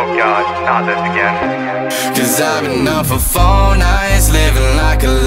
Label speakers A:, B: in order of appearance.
A: God, not this again.
B: Cause I've been up for 4 nights, living like a